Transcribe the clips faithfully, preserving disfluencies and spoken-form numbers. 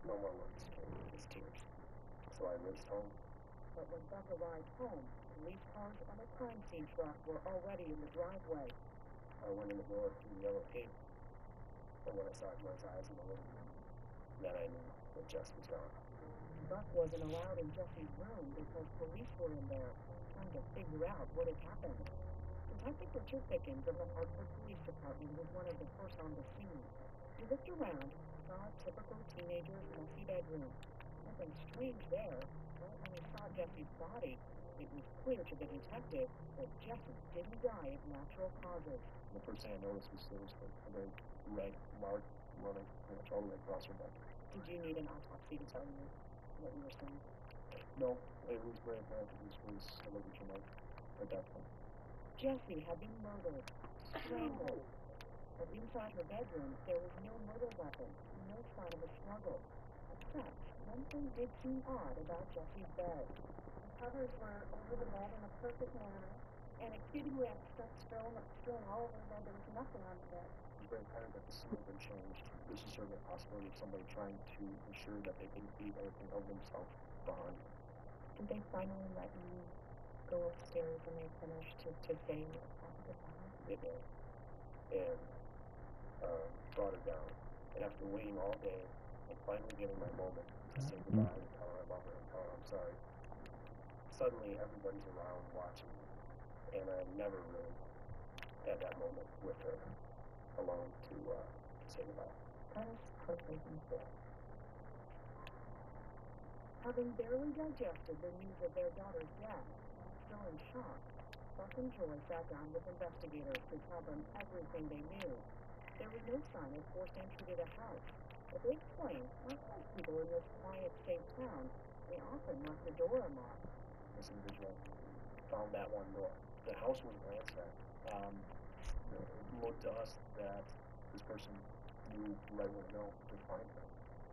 No more words came with his tears. So I raced home. But when Buck arrived home, police cars and a crime scene truck were already in the driveway. I went in the door through the yellow tape, but when I saw Joy's eyes in the living room, then I knew that Jess was gone. Buck wasn't allowed in Jesse's room because police were in there, trying to figure out what had happened. Detective Richard Pickens of the Hartford Police Department was one of the first on the scene. He looked around, saw a typical teenager's messy bedroom. Nothing strange there, but when he saw Jesse's body, it was clear to the detective that Jesse didn't die of natural causes. The first thing I noticed was there was a very red mark running pretty much all the way across her neck. Did you need an autopsy to tell you what you were seeing? No, it was very apparent that this was a ligature mark at that point. Jessie had been murdered, strangled. But inside her bedroom, there was no murder weapon, no sign of a struggle. Except, one thing did seem odd about Jessie's bed. The covers were over the bed in a perfect manner, and a kid who had stuff strewn, strewn all over the bed, there was nothing on the bed. It was very apparent that the scene had been changed. This is certainly a possibility of somebody trying to ensure that they didn't leave anything of themselves behind. Did they finally let you go upstairs when they finished to, to say goodbye? They did. And uh, brought her down. And after waiting all day and finally getting my moment to say goodbye and tell her I love her and tell her I'm sorry, suddenly everybody's around watching me. And I never really had that moment with her alone to, uh, to say goodbye. That is heartbreaking. Having barely digested the news of their daughter's death, still in shock, Buck and Joy sat down with investigators to tell them everything they knew. There was no sign of forced entry to the house, but they explained, like most people in this quiet, safe town, they often left the door unlocked. This individual found that one door. The house was ransacked. Um, it looked to us that this person knew right where to go to find her.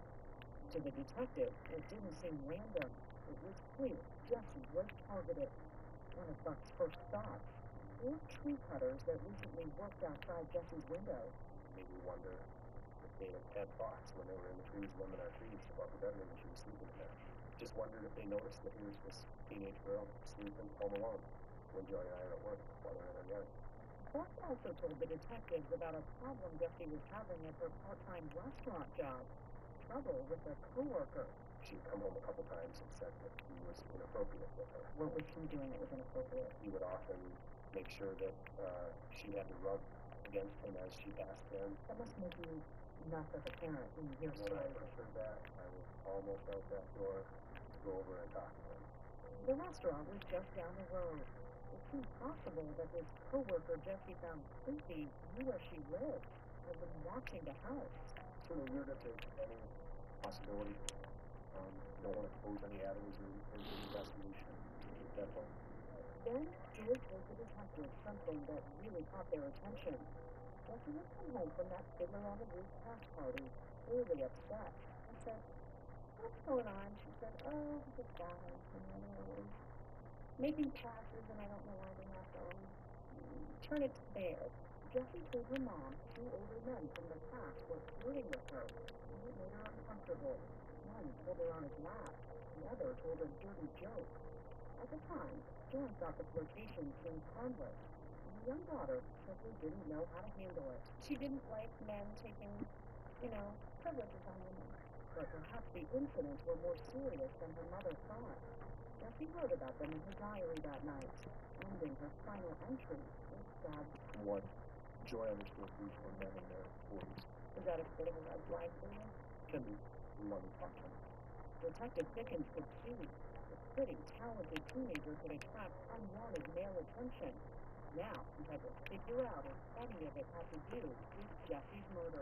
To the detective, it didn't seem random. It was clear Jessie was targeted. One of Buck's first thoughts, four tree cutters that recently worked outside Jessie's window. Made me wonder if they had thoughts when they were in the trees, limbing our trees, about the bedroom when she was sleeping in there. Just wondered if they noticed that here's this teenage girl sleeping home alone when Joy and I are at work while they're in our yard. Buck also told the detectives about a problem Jessie was having at her part-time restaurant job. Trouble with a coworker. She'd come home a couple times and said that he was inappropriate with her. What was he doing that was inappropriate? He would often make sure that uh, she had to rub against him as she passed him. That must make you nuts as a parent when you hear When stories. I first heard that, I was almost out that door to go over and talk to him. The restaurant was just down the road. It seemed possible that this coworker Jessie found creepy knew where she lived and was watching the house. It's really weird if there's any possibility. Um, don't want to close any avenues in the investigation. Definitely. Then Joy told the detectives something that really caught their attention. Jessie had come home from that Fiddler on the Roof house party, clearly upset. I said, "What's going on?" She said, "Oh, the guys, you know, they're always making passes and I don't know why they have to always turn it to bear." Jessie told her mom two older men from the past were flirting with her, and it made her uncomfortable. One pulled her on his lap, the other told a dirty joke. At the time, Joy thought the flirtation seemed harmless, and the young daughter simply didn't know how to handle it. She didn't like men taking, you know, privileges on women. But perhaps the incidents were more serious than her mother thought. Jessie wrote about them in her diary that night, ending her final entry with sad. What Joy understood these were men in their forties. Was that a bit of a red flag for you? Can be one function. Detective Pickens could see the pretty, talented teenager could attract unwanted male attention. Now he had to figure out if any of it had to do with Jessie's murder.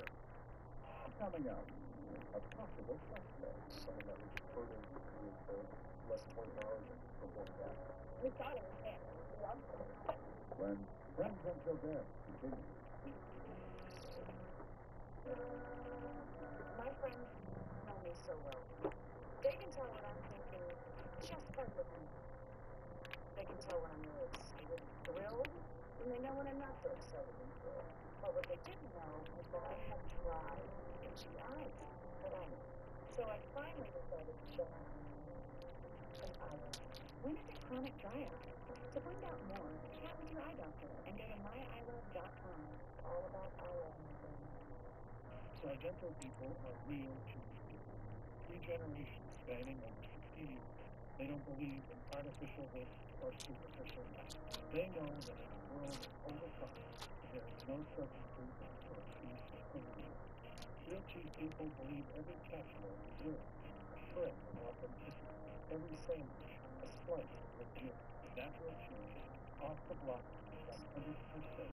Coming up, a possible suspect, someone that was put in custody for less than twenty-four hours and reported back. We got him again. When Friends Until Death continues. My friends know me so well. They can tell what I'm thinking just by looking. They can tell when I'm really excited and thrilled, and they know when I'm not so excited and thrilled. But what they didn't know was that I had dry, itchy eyes. But I know. So I I finally decided to shut my eyes an hour. When is it chronic dry eye? To find out more, chat with your eye doctor and go to my eye love dot com. All about eye love. Sargento people are real Jewish people. Three generations spanning over sixty years. They don't believe in artificial this or superficial that. They know that in a world of overpriced, there is no substitute for a feast of real. Real cheese people believe every capsule deserves a shred of authenticity. Every sandwich, a slice of legit, natural cheese, off the block, one hundred percent.